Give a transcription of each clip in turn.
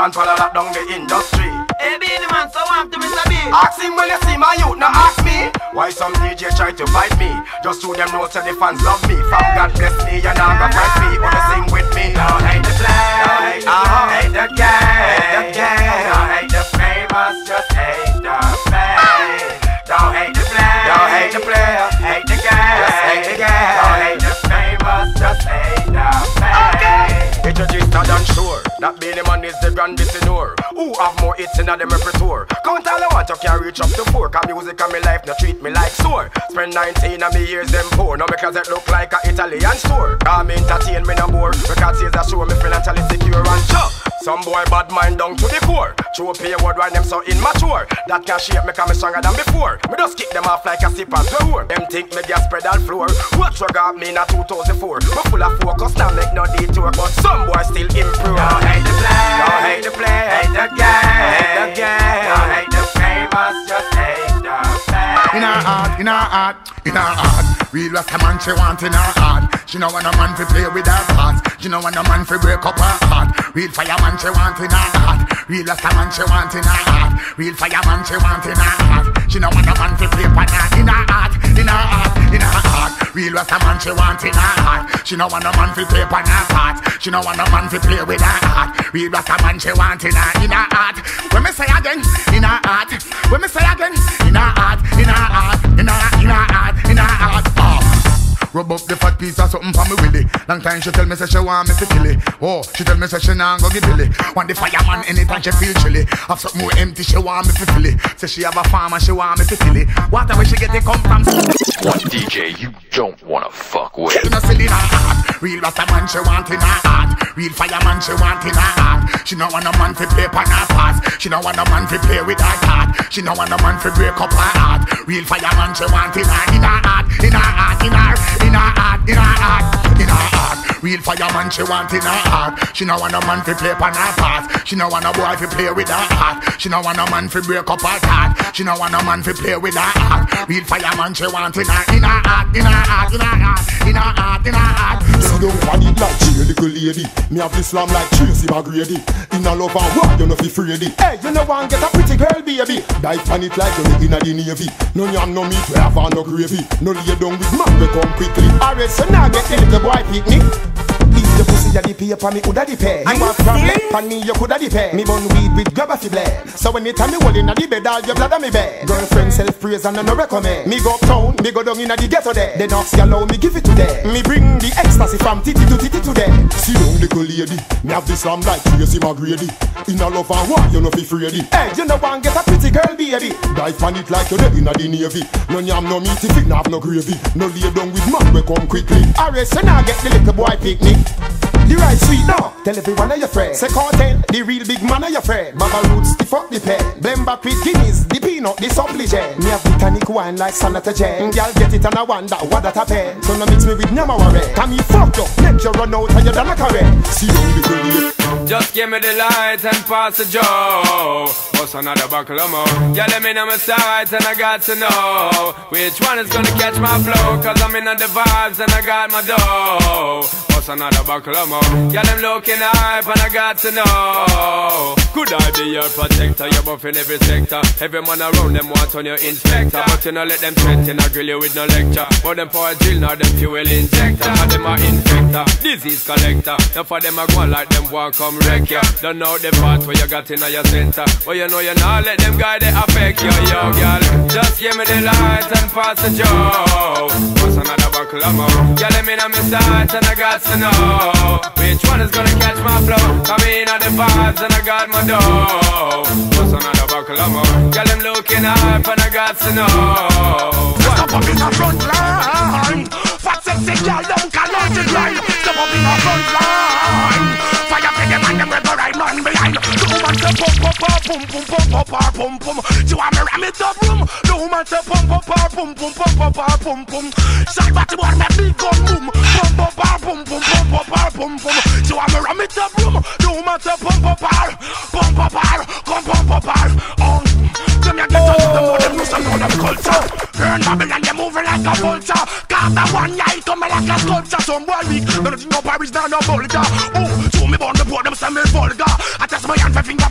and follow that down the industry. Hey, be the man, so want to Mr. B. Ask him when you see my youth, now ask me. Why some DJ try to fight me? Just so them know so the fans love me. From God bless me, you now go fight me. Wanna sing with me? Don't hate the play, don't hate the game, don't hate the famous, just hate the fame. Don't hate the play, don't hate the player, hate the game, just hate the game. Don't hate the famous, just hate the fame. It's a gist than sure that Beenie Man is the grandest tenor. Who have more hits in them repertoire? Count all I want, you can reach up to 4. Cause music and me life no treat me like sore. Spend 19 of me years them poor. Now because it look like a Italian store. Come entertain me no more. Because it's a show me financially secure and sure. Some boy bad mind down to the core. True pay word why them so immature. That can shape me cause me stronger than before. Me just kick them off like a sip and floor. Them think me gas pedal floor. Watch what got me in a 2004. Me full of focus now make no detour. But some boy still improve. Don't hate the play, don't hate the play, hate the game, hate the game. Don't hate the famous, just hate the fame. In her heart, in her heart, in her heart. Real Rasta man she want in her heart. She know want a man fi play with her heart. She know want a man fi break up her heart. Real fireman she want in her heart. Real Rasta man she want in her heart. Real fireman she want in her heart. She know want a man fi play with her in her heart, in her heart, in her heart. Real Rasta man she want in her heart. She know want a man fi play with her heart. She know want a man fi play with her heart. Real Rasta man she want in her heart. When me say again, in her heart. When me say again, in her heart, in her heart, in her heart, in her heart. Rub up the fat piece of something for me willy. Long time she tell me say she want me to kill it. Oh, she tell me say she nah go give Billy. Want the fireman anytime she feel chilly. Have something more empty she want me to fill it. Say she have a farm and she want me to fill it. Water where she get it come from. One DJ you don't wanna fuck with. She no silly in her heart. Real Rasta man she want in her heart. Real fireman she want in her heart. She no want a man to play on her pass. She no want a man to play with her heart. She no want a man to break up her heart. Real fireman she want in her heart, in her heart, in her heart, in her heart, in her heart. Real fireman she want in her heart. She no want a man to play on her pass. She no want a boy to play with her heart. She no want a man to break up her heart. She no want a man to play with her heart. Real fireman she want in her heart, in her heart, in her heart, in her heart, in her heart. See don't want it like she a little lady. Me have this slam like Tracy McGrady. In a love and war, you no fi afraid. Hey, you no want get a pretty girl, baby. Dive on it like you in a the navy. No yam, no meat, we have no gravy. No lay down with man, we come quickly. Alright, so now get the little boy picnic. Leave the pussy that the paper, me coulda the pair. You want problem, pan me, you coulda the pair. Me bun weed with grab a fi blend. So anytime me hold in a the bed, all your blood on me bed. Girlfriend self-praise and no recommend. Me go uptown, me go down in a the ghetto there. Then ox allow me give it to them. Me bring the ecstasy from titty to titty to them. See down little lady, me have this slam like Tracy McGrady. In a love and war, you no fi afraid. Hey, you no want get a pretty girl, baby. Dive on it like you dead in a the navy. No yam, no meat, if it no have no gravy. No lay down with man, we come quickly. Alright, so now get the little boy picnic. The right sweet now, tell everyone of your friends. Say content, the real big man of your friend. Baba roots, the fuck the pen. Blend back with guineas, the peanut, the supplicant. Me have the tonic wine like Sanata Jen. Girl get it and I wonder what that happen. So no mix me with Nyamaware. Can me fuck you, make you run out and you done a carrot. See you the girl. Just give me the light and pass the joe. What's another buckle of more? Yeah, let me know my sights and I got to know which one is gonna catch my flow. Cause I'm in the vibes and I got my dough. What's another buckle of more? Yeah, them looking hype and I got to know. Could I be your protector? You're buff in every sector. Every man around them want on your inspector. But you know let them threaten, I grill you with no lecture. But them for a drill, now them fuel injector. And them are infector, disease collector. Now for them I go like them want come wreck ya. Don't know the part where you got in your center. But you know you not let them guy they affect you, yo girl. Just give me the light and pass the joe. What's another buckle of more? Yeah, let me know my sights and I got to know which one is gonna catch my flow. Come in on the vibes and I got my dough. What's another buckle of more? Girl, them looking hype and I got to know. Step up in the front line. Fat sexy girl, don't call out the grind. Step up in the front line. Fire for them and them red right man behind. The woman say pump up her pum pum pump up her pum pum. She want me ram it up room. The woman say pump up her pum pum pump up her pum pum. Shot back the one make big gun boom. Pump up her pum pum pump up her pum pum. She want me ram it up room. The woman say pump up her, come pump up her. Oh, them you get to them know them know some know them culture. Burn Babylon they moving like a vulture. Cause that one guy come like a sculpture. Some boy weak, no Paris now no vulgar. Oh, show me born the board them say me vulgar. I test my hand for finger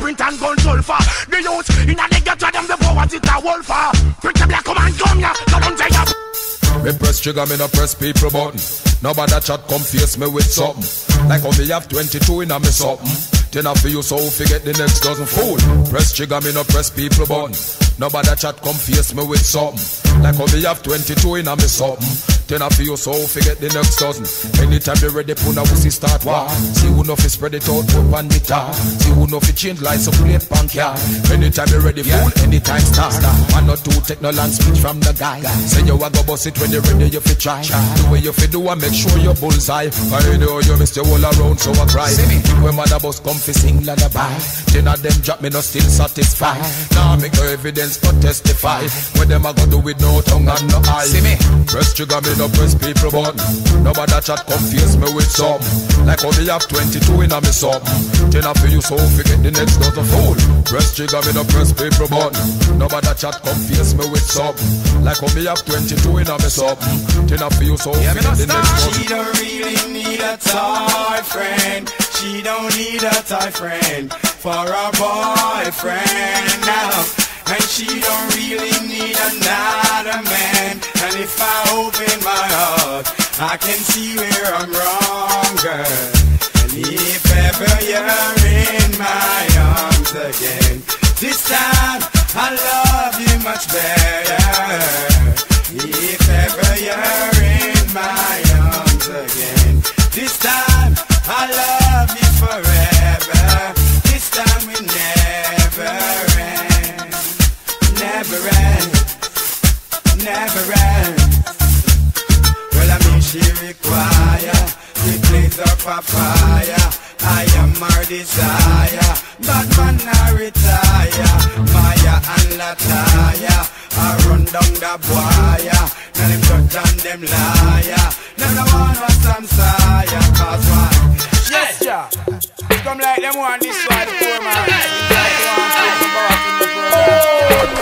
print and gun sulfur. The youth in a ghetto them the power it a wolfer. Pretty black come and come ya, so don't take up. Me press trigger, me no press people button. Nobody chat come face me with something. Like how me have 22 in a me something. Then I feel you so forget the next dozen fool. Press trigger, me no press people button. Nobody chat come face me with something. Like how me have 22 in a me something. Then I feel you so forget the next dozen. Anytime they ready, put a wussy start war. See who know fi spread it out, put on guitar. See who know fi change lights up, plate punk car. Anytime they ready, fool, anytime start. Man not too take no land speech from the guy. Say you a go bust it when you ready, you fi try. The way you fi do and make sure you bullseye. I know you miss your all around, so I cry. When mother bus come fi sing lullaby, then of them drop me no still satisfied. Now make no evidence but testify. What them a go do with no tongue and no eye. Press trigger, me no press people button. Nobody chat confuse me with something. Like how me have 22 in a me something. Then I feel you so forget the next dozen fool. Press trigger, me no press people button. Nobody chat confuse me with something. Like how me have 22 in a me something. Then I feel you so forget the next dozen. She don't really need a toy friend. She don't need a toy friend for a boyfriend now. And she don't really need another man. And if I open my heart, I can see where I'm wrong, girl. And if ever you're in my arms again, this time I love you much better. If ever you're in my arms again, this time I love you forever. This time we never end. Never end, never end. Well, I mean she require the blaze up a fire. I am her desire, but man I retire. Maya and Lataya, I run down the boya. Now them judge and them liar. Now the one was some sire, cause why? Yes, yeah. Come like them one this one, poor man. Like one talking about in the program.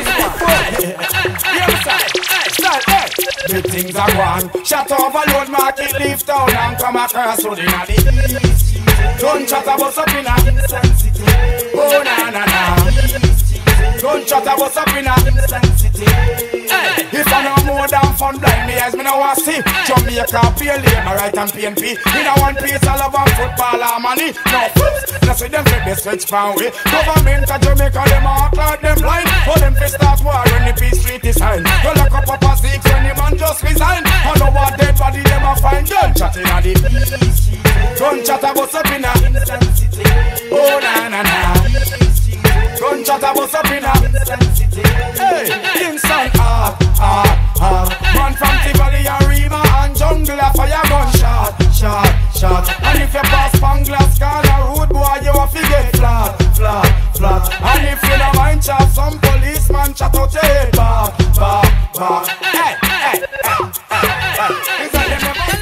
Big things are gone. Shut overload market, leave town and come across road in the east. Don't chat about up in a intensity. Oh na na na. Don't chat about up in a intensity. If I know more than fun, blind me eyes, me no want see. Jamaica, pay lane, my right and PNP. Me no one piece, I love and football or money. No fools, no see them flip the switch pound way. Government of Jamaica, them act like them blind. For them to start war when the peace treaty sign. You lock up a six when the man just resign. I know what dead body them a find. Don't chat in a the east. Don't chat about up in a intensity. Oh na na na. Don't chat about up in a intensity. Hey, Kingston, man from Tivoli and Rima and Jungle a fire gun shot. And if you pass Panglas Corner road, boy, you have to get flat. And if you don't mind chat, some policeman chat out your head back. Hey. Is that them about?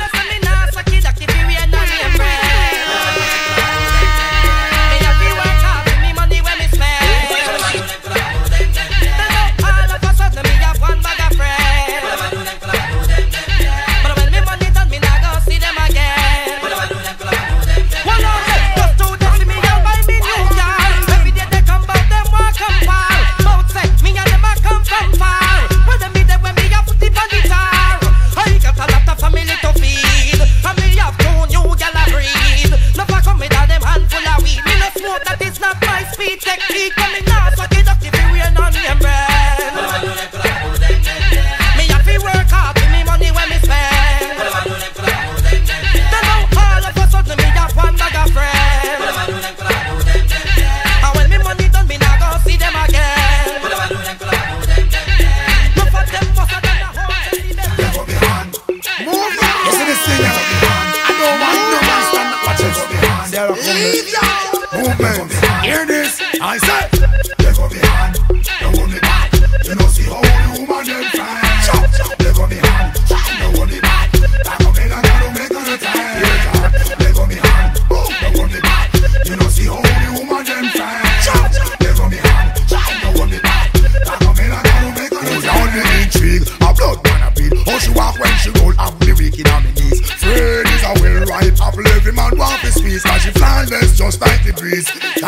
Technique coming out, so get up if you wear no name brand. Me have to work hard, give me money when me spend. Then now all of a sudden me have one bag of friends. And when me money done, me not go see them again. Look for them bust at the whole move on. You see this thing? I don't want no man stand up watching. Leave your movement. Hear this? I said, they go behind, don't want it back. You know, see how the woman them find. They go behind, don't want it back. That go make and that don't make on the time. They go behind, don't want it back. You know, see how the woman them find. They go behind, don't want it back. That go make and that don't make on the time. Down the intrigue, a blood man a beat. How she walk when she roll, I'm the weak in her knees. Fred is a well-ripe apple, every man want to squeeze. Cause she flawless just like the breeze. And you could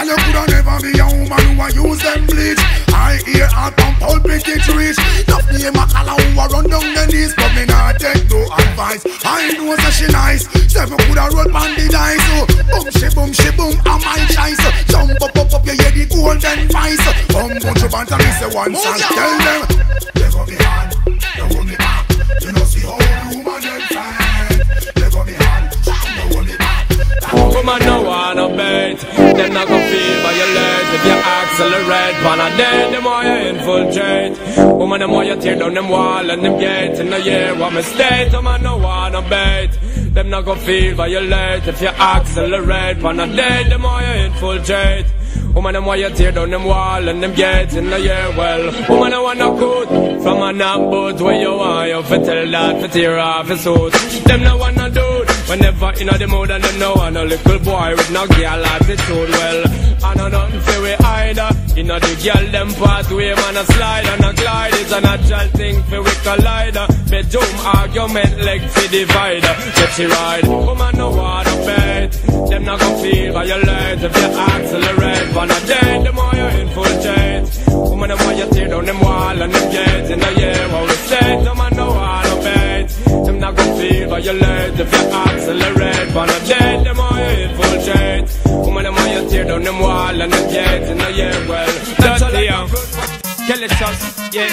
can never be a woman who a use them bleach. I hear her from pulpit it reach. Tough name a call who a run down the knees, but me not take no advice. I know that she nice. Seven coulda roll on the dice. Boom she boom, a my choice. Jump up, you hear the golden voice. Bunch of banter, me say one song. Tell them, they go be hard, they hold me back. You know see how woman them fine. They go be hard, they hold me back. Woman no wanna bait, them not gon' feel violate. If you accelerate, pan a day, the more you infiltrate. Woman the more you tear down them wall and them gates. In the year what mistake, woman no wanna bait. Them not gon' feel violate. If you accelerate, pan a day, the more you infiltrate. Woman, them why you tear down them wall and them gates in the year. Well, woman, I want no good from a knock boat where you want you fi tell that fi tear off his suit. Them no want no dude whenever in the mood, and them no want no little boy with no girl attitude. Well, I know nothing fi we either. You know the girl them pathway, man a slide and a glide is a natural thing fi we collide. Bedroom argument leg fi divide. Get she ride, woman no want no bait. Them not gon' feel violate if you accelerate. On a day, the more you infiltrate. Woman, the more you tear down them wall and them gates. In the year, what we say, no man no all of it. Them not gon' feel violate if you accelerate. On a day, the more you infiltrate. Woman, the more you tear down them wall and them gates. In the year, well, that's all I am. Kelly sauce, yeah.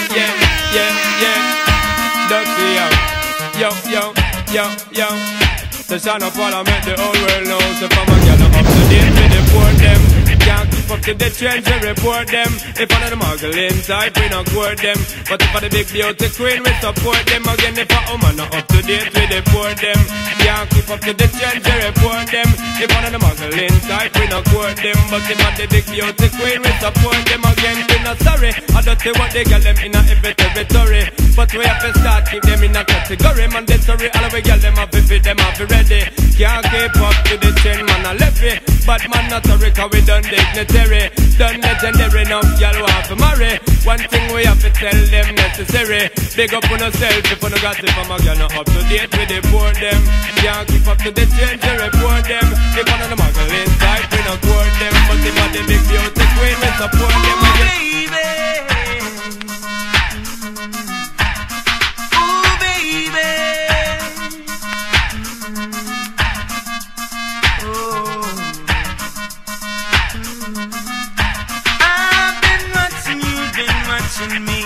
Dirty, yo. The son of all I make the whole world know. So from a girl up to date with the poor them. Can't keep up to the trends to report them. If one of the muggle inside, we not court them. But if for the big beauty queen, we support them. Again, if a woman not up to date, we deport them. Can't keep up to the trends to report them. If one of the muggle inside, we not court them. But if for the big beauty queen, we support them. Again, we not sorry. I don't see what they get them in a every territory. But we have to start keep them in a category. Mandatory, all of we get them up if them have to ready. Can't keep up to the trend, man, I left it. But man, not sorry, cause we done dignitary. Done legendary, enough y'all want to marry. One thing we have to tell them necessary. Big up on yourself if you no got it from a girl not up to date with the poor them. Can't keep up to the trend to report them. If one of the muggle inside, we not court them. But if one the big beauty queen, we support them. Me